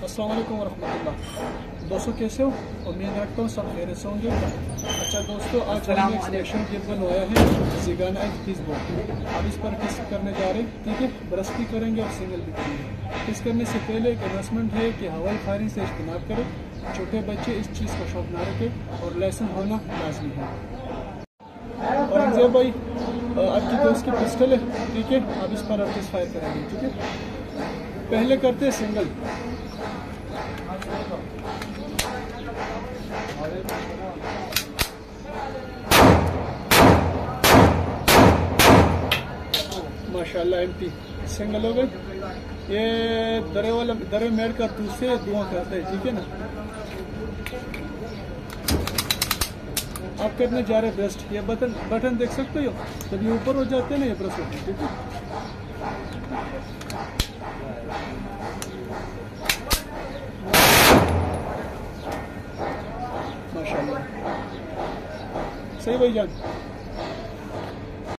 अस्सलाम वालेकुम वरहमतुल्लाह। दोस्तों कैसे हो? उम्मीद रखता हूँ सब खैरियत से होंगे। अच्छा दोस्तों, आज हमने एक स्पेशल गिफ्ट बनवाया है ज़िगाना एज फिश बॉल। अब इस पर किस करने जा रहे हैं, ठीक है। ब्रश भी करेंगे और सिंगल भी करेंगे। किस करने से पहले एक इन्वेस्टमेंट है कि हवाई फायरिंग से इज्तनाब करें। छोटे बच्चे इस चीज़ का शौक ना रखें और लाइसेंस होना लाजमी है। और अफजल भाई, आपकी दोस्त की पिस्टल है, ठीक है। अब इस पर आप फायर करेंगे, ठीक है। पहले करते हैं सिंगल। माशाल्लाह एमटी सिंगल हो गए। ये दरे मेड का दूसरे धुआं करता है, ठीक है ना। आप करने जा रहे हैं ब्रेस्ट। ये बटन देख सकते हो, जब ये ऊपर हो जाते हैं ना, ये ब्रेस्ट होते हैं, ठीक है। माशाल्लाह सही भाई जान।